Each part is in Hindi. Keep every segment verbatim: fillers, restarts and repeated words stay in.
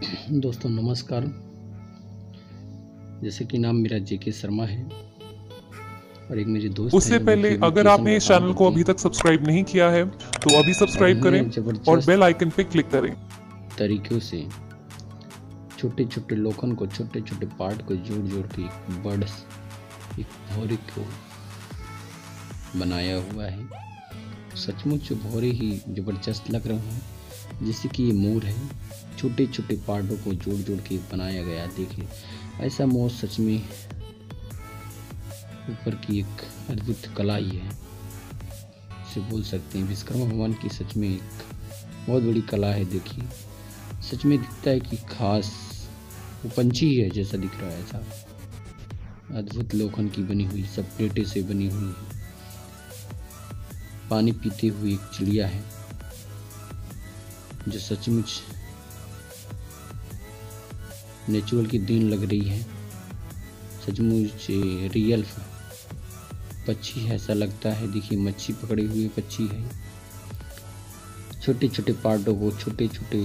दोस्तों नमस्कार। जैसे कि नाम मेरा जेके शर्मा है और एक मेरे दोस्त उससे हैं, पहले अगर आपने इस चैनल को अभी तक सब्सक्राइब नहीं किया है तो अभी सब्सक्राइब करें और बेल आइकन पे क्लिक करें। तरीकों से छोटे छोटे लोखंड को छोटे छोटे पार्ट को जोड़ जोड़ के एक बर्ड एक भौरे को बनाया हुआ है। सचमुच भौरे ही जबरदस्त लग रहे हैं, जैसे कि ये मोर है। छोटे छोटे पार्टों को जोड़ जोड़ के बनाया गया। देखिए ऐसा मोर सच में ऊपर की एक अद्भुत कला ही है, इसे बोल सकते हैं। विश्वकर्मा भगवान की सच में एक बहुत बड़ी कला है। देखिए सच में दिखता है कि खास वो पंछी ही है जैसा दिख रहा है। ऐसा अद्भुत लोखंड की बनी हुई सब प्लेटें से बनी हुई पानी पीते हुए एक चिड़िया है जो सचमुच नेचुरल की देन लग रही है। सचमुच रियल पक्षी है ऐसा लगता है। देखिए मच्छी पकड़े हुए पक्षी है। छोटे छोटे पार्टों को छोटे छोटे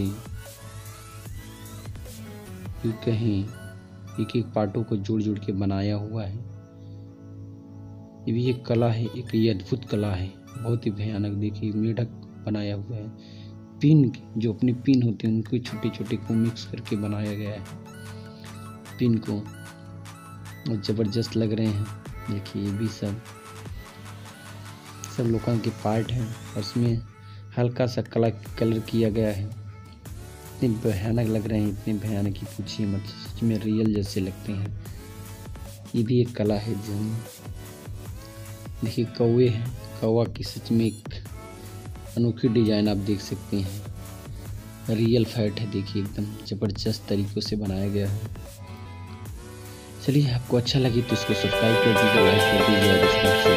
कहीं एक एक पार्टों को जोड़ जोड़ के बनाया हुआ है। ये भी एक कला है, एक ये अद्भुत कला है, बहुत ही भयानक। देखिए मेढक बनाया हुआ है। पिन जो अपने पिन होते हैं उनको छोटे छोटे को मिक्स करके बनाया गया है। पिन को और जबरदस्त लग रहे हैं। देखिए ये भी सब सब लोगों के पार्ट हैं और उसमें हल्का सा कलर कलर किया गया है। इतने भयानक लग रहे हैं, इतने भयानक ही पूछिए मत, सच में रियल जैसे लगते हैं। ये भी एक कला है। जो देखिए कौवे हैं, कौवा की सच में एक अनोखी डिजाइन आप देख सकते हैं। रियल फैट है। देखिए एकदम जबरदस्त तरीकों से बनाया गया है। चलिए आपको अच्छा लगे तो इसको सब्सक्राइब कर दीजिए, लाइक कर दीजिए और इसको